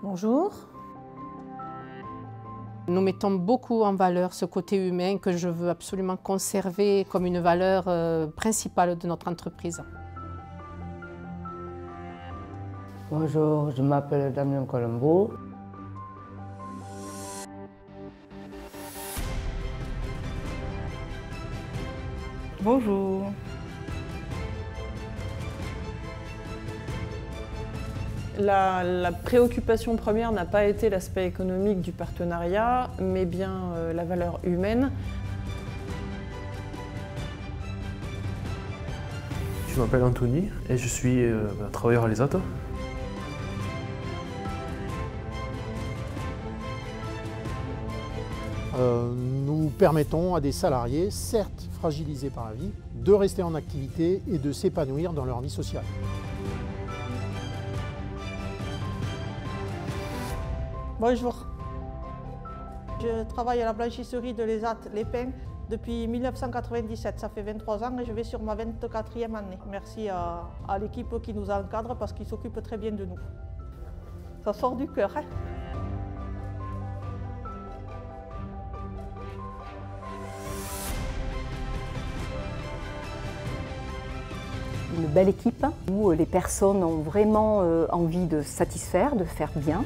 Bonjour. Nous mettons beaucoup en valeur ce côté humain que je veux absolument conserver comme une valeur principale de notre entreprise. Bonjour, je m'appelle Damien Colombo. Bonjour. La préoccupation première n'a pas été l'aspect économique du partenariat, mais bien la valeur humaine. Je m'appelle Anthony et je suis travailleur à l'ESAT. Nous permettons à des salariés, certes fragilisés par la vie, de rester en activité et de s'épanouir dans leur vie sociale. Bonjour. Je travaille à la blanchisserie de l'ESAT Les Pins depuis 1997. Ça fait 23 ans et je vais sur ma 24e année. Merci à l'équipe qui nous encadre parce qu'ils s'occupent très bien de nous. Ça sort du cœur, hein? Une belle équipe où les personnes ont vraiment envie de satisfaire, de faire bien.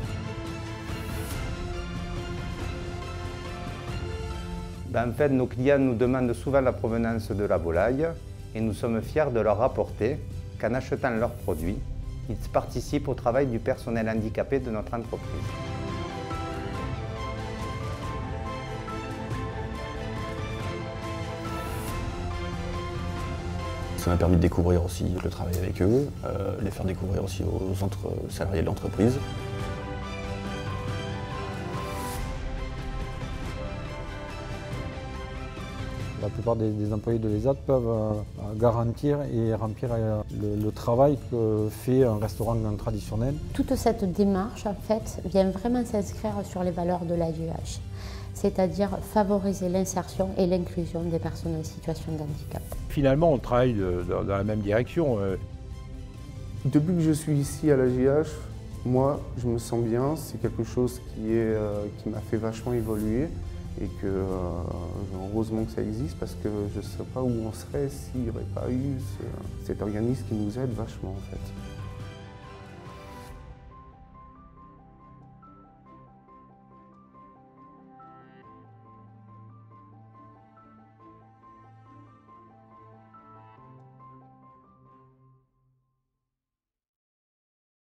En fait, nos clients nous demandent souvent la provenance de la volaille et nous sommes fiers de leur rapporter qu'en achetant leurs produits, ils participent au travail du personnel handicapé de notre entreprise. Ça m'a permis de découvrir aussi le travail avec eux, les faire découvrir aussi aux autres salariés de l'entreprise. La plupart des employés de l'ESAT peuvent garantir et remplir le travail que fait un restaurant traditionnel. Toute cette démarche, en fait, vient vraiment s'inscrire sur les valeurs de l'AGH, c'est-à-dire favoriser l'insertion et l'inclusion des personnes en situation de handicap. Finalement, on travaille dans la même direction. Depuis que je suis ici à l'AGH, moi, je me sens bien. C'est quelque chose qui m'a fait vachement évoluer et que heureusement que ça existe parce que je ne sais pas où on serait s'il n'y aurait pas eu cet organisme qui nous aide vachement en fait.